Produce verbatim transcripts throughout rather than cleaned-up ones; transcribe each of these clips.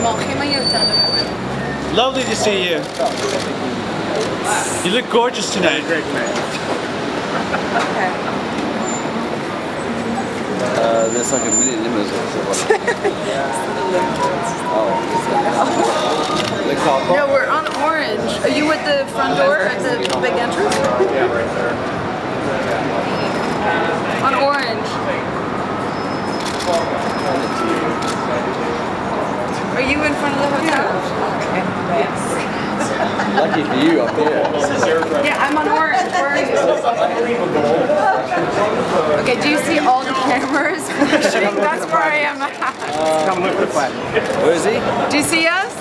Lovely to see you. You look gorgeous tonight. Okay. Uh, there's like a million limos. Oh. No, we're on Orange. Are you at the front door at the big entrance? Yeah, right there. On Orange. Are you in front of the hotel? Okay. Yes. Lucky for you up here. Yeah, I'm on Orange. Where are you? Okay, do you see all the cameras? That's where I am. Uh, Come look at the flag. Where is he? Do you see us?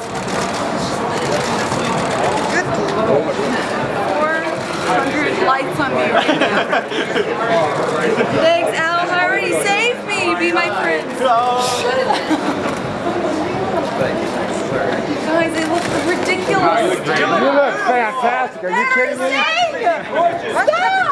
four hundred lights on me right now. Thanks, Al. Already saved me. Be my friend. Guys, they look ridiculous. You look fantastic. Are you kidding me? Stop!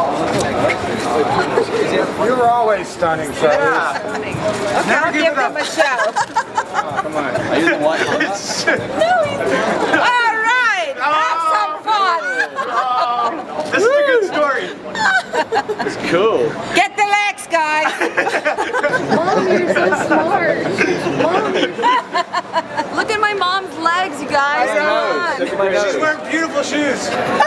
You were always stunning, so. Yeah. Okay, I'll give them a show. Come on. Are you the white one? No, he's all right. Have some fun. This is a good story. It's cool. Get the legs, guys. Mom, you're so smart. Mom. Look at my mom's legs, you guys. Come on. She's wearing beautiful shoes.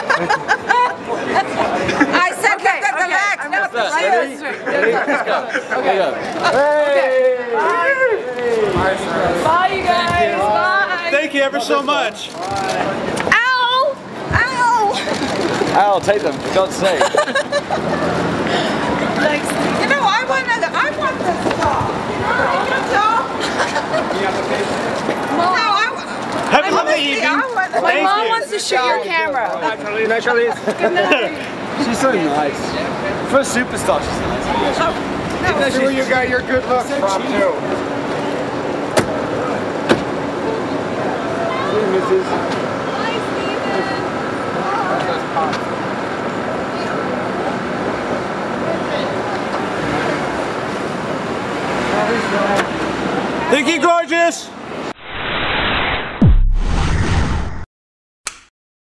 I said okay, look at the okay. legs, not the Ready? shoes. Ready? Let's go. Okay. Hey! Bye. Bye, you guys. Bye. Thank you ever so much. Ow! Ow! Al, take them, for God's sake. Thanks. You know, I want to. I want this dog. You know, I can dog. Mom, no, I want. Have a lovely evening. My Thank mom you. wants to shoot your camera. Good night, Charlize. Good night. She's so nice. For a superstar, she's nice. Oh, no. See where you got your good looks from, too. See, missus Hi, Thank you, gorgeous.